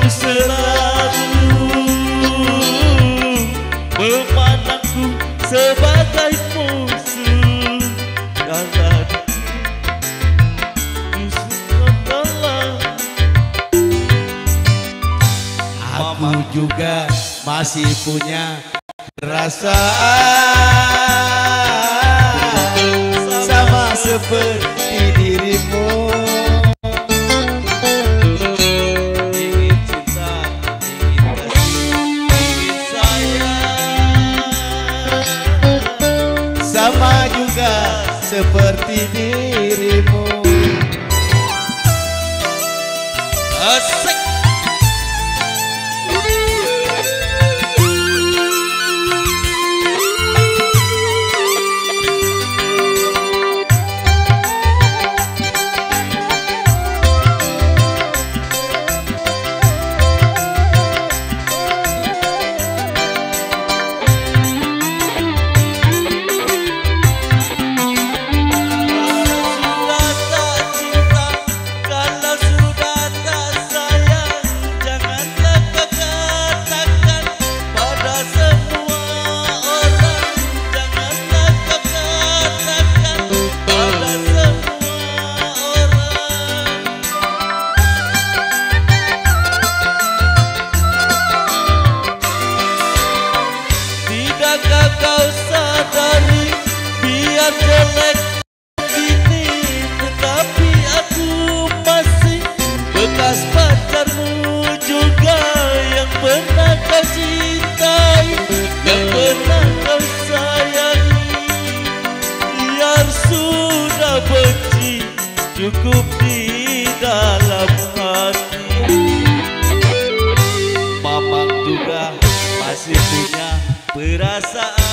selalu memandangku sebagai musuh. Dalam aku juga masih punya perasaan sama seperti dirimu. Ingin cinta, ingin kasih, ingin sayang, sama juga seperti dirimu. Asik. Kau sadari biar jelek begini, tetapi aku masih bekas pacarmu juga, yang pernah kau cintai, yang pernah kau sayangi. Biar sudah benci cukup di dalam hati. Mamang juga masih punya perasaan